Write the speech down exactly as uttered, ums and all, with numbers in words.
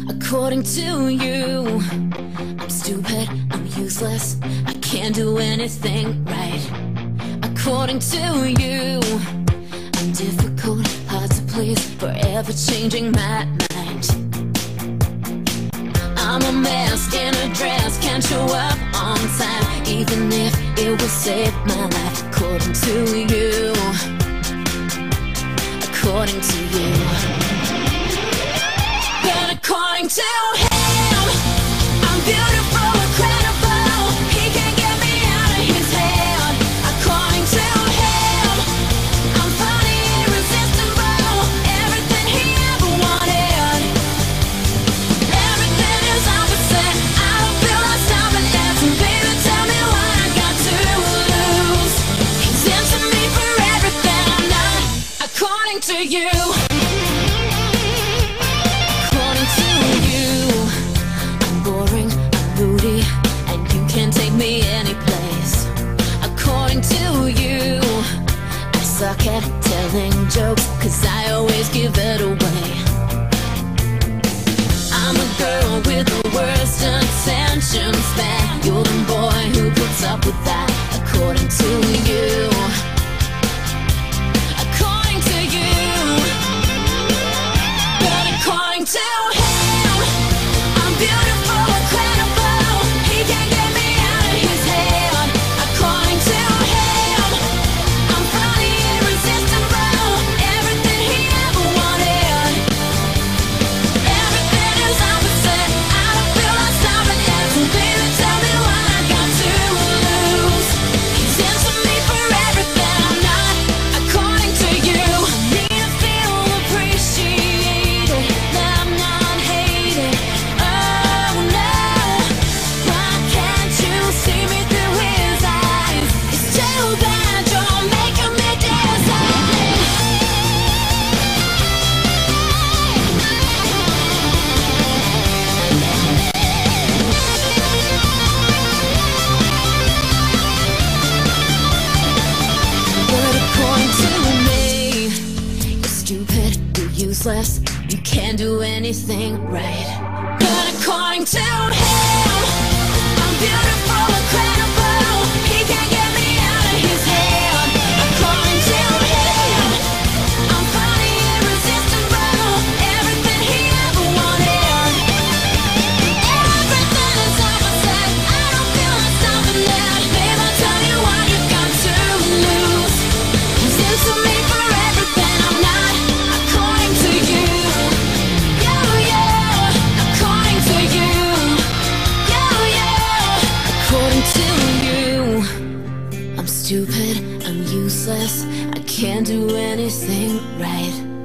According to you, I'm stupid, I'm useless, I can't do anything right. According to you, I'm difficult, hard to please, forever changing my mind. I'm a mess in a dress, can't show up on time, even if it will save my life. According to you, according to you. But according to him, I'm beautiful, incredible, he can't get me out of his head. According to him, I'm funny, irresistible, everything he ever wanted. Everything is opposite, I don't feel like stopping it. So baby, tell me what I got to lose. He's into me for everything I'm not. According to you, according to you, I'm boring, I'm moody, and you can't take me anyplace. According to you, I suck at telling jokes, cause I always give it away. I'm a girl with the worst intention span. You're the boy who puts up with that. According to you, according to you. But according to him, I'm beautiful, incredible, he can't get me out of his head. According to him, I'm funny, irresistible, everything he ever wanted. Everything is opposite, I don't feel like stopping it. So baby, tell me what I got to lose. He's into me for everything I'm not. According to you, I need to feel appreciated, that I'm not hated. Oh no, why can't you see me through his eyes? It's too bad you're making me decide. But according to me, you're stupid, you're useless, you can't do anything right. But according to him, I'm beautiful, incredible, he can't get me out of his head. According to him, I'm funny, irresistible, everything he ever wanted. Everything is opposite, I don't feel like stopping it. Babe, I'll tell you what you got to lose. He's into me for everything I'm not. According to you, yeah, yeah. According to you, yeah, yeah. According to you, I'm stupid, I'm useless, I can't do anything right.